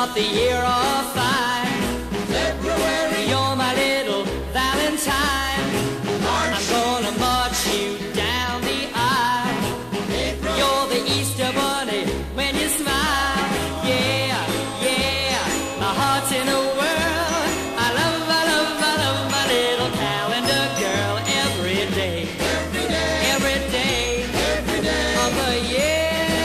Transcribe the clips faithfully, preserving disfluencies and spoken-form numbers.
start the year off fine. February, you're my little Valentine. March, I'm gonna march you down the aisle. April, you're the Easter bunny when you smile. Yeah, yeah, my heart's in a whirl. I love, I love, I love my little calendar girl. Every day, every day, every day, every day of the year.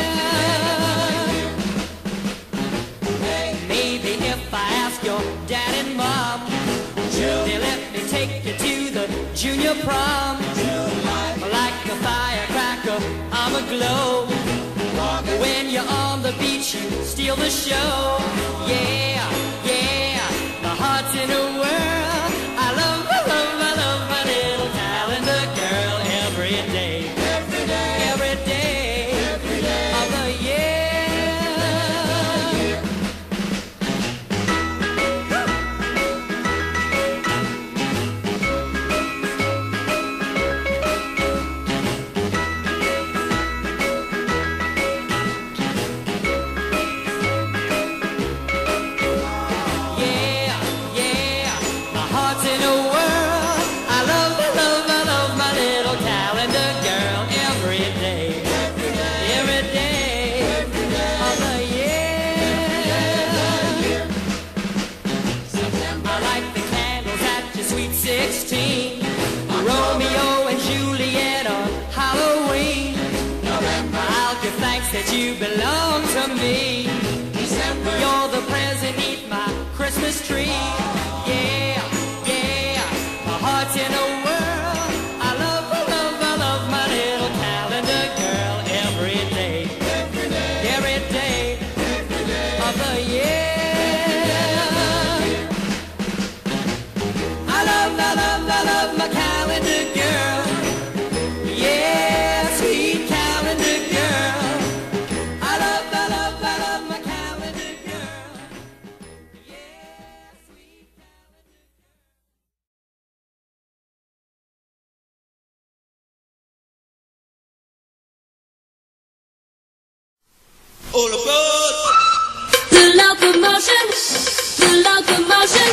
Maybe if I ask your dad and mom, they'll let me take you to the junior prom. Like a firecracker, I'm aglow. When you're on the beach, you steal the show. Yeah, yeah, my heart's in a whirl. I love, I love, I love my little calendar girl. Every day, every day, every day, every day of the year. Romeo and Juliet on Halloween. November, I'll give thanks that you belong to me. December, you're the present beneath my Christmas tree. Yeah, yeah, my heart's in a whirl. I love, I love, I love my little calendar girl. Every day, every day, every day, every day of the year. I love, I love, I love my calendar girl. Yeah, sweet calendar girl. I love, I love, I love my calendar girl. Yeah, sweet calendar girl. All aboard! The locomotion, the locomotion.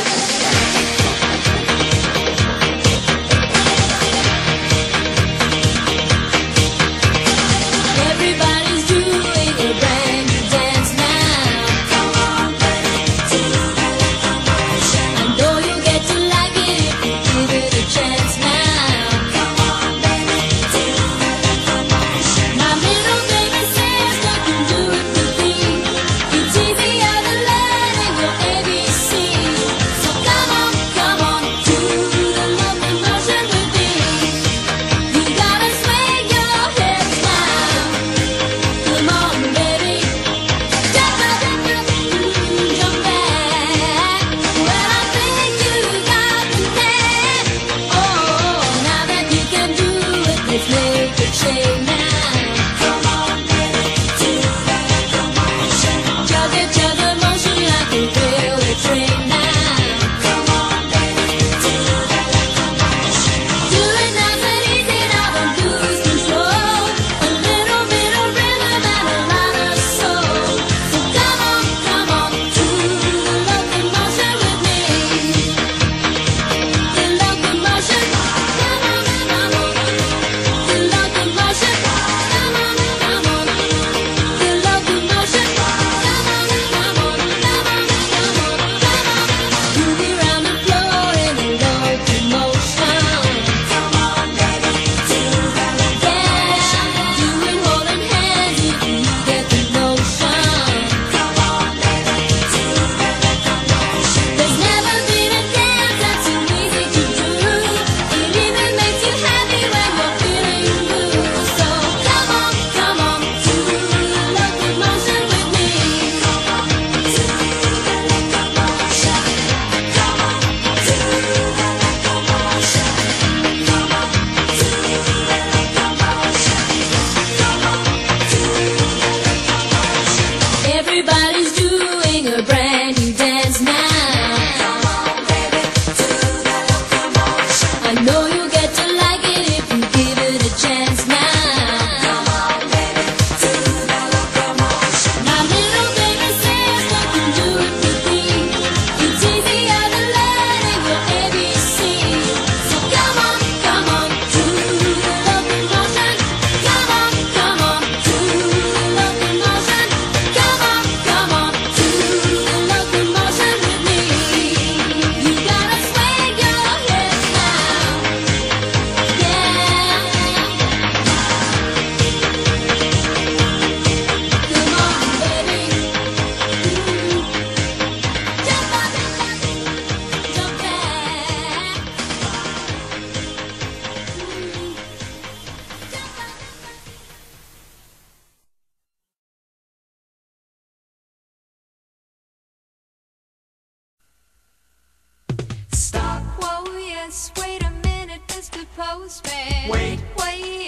Everybody's doing a brand new dance now. Come on, baby, to the locomotion. I know you'll get to like it if you give it a chance now. Come on, baby, to the locomotion. My little baby says, don't you do it with me. Wait a minute, Mister Postman. Wait. Wait.